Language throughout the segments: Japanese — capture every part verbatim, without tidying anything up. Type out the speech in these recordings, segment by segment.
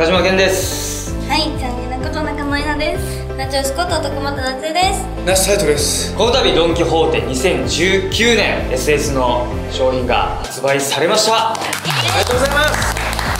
中島健です。 はい、チャンネルのこと中野稲です。ナチョスこと徳本夏江です。 那須隼人です。 この度ドン・キホーテにせんじゅうきゅうねん エスエス の商品が発売されました。 ありがとうございます。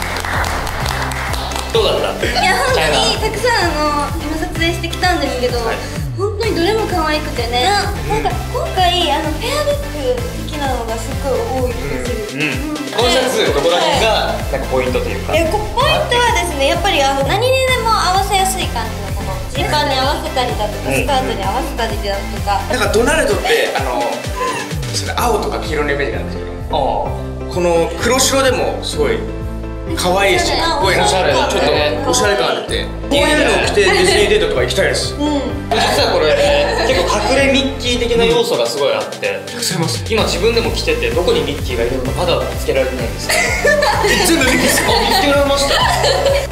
どうだった？ いや、本当にたくさんあの今撮影してきたんですけど、はい、本当にどれも可愛くてね、なんか今回あのペアルック的なのがすごい多い気がする。 このシャツどこら辺がなんかポイントというか、 え、ポイントはですね、やっぱりあの何にでも合わせやすい感じのこのジーパンに合わせたりだとか、スカートに合わせたりだとか、 なんかドナルドってあのそれ青とか黄色のイメージなんですけど、この黒白でもすごい可愛いし、かっこいいな、ちょっとおしゃれ感あって、こういうのを着てディズニーデートとか行きたいです。 実はこれ結構隠れミッキー的な要素がすごいあって、今自分でも着ててどこにミッキーがいるのかまだ見つけられてないんですけど、全部ミッキーですか？見つけられました。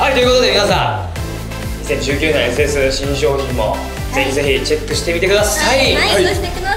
はい、ということで皆さんにせんじゅうきゅうねん エスエス 新商品もぜひぜひチェックしてみてください。 はい、そしてください。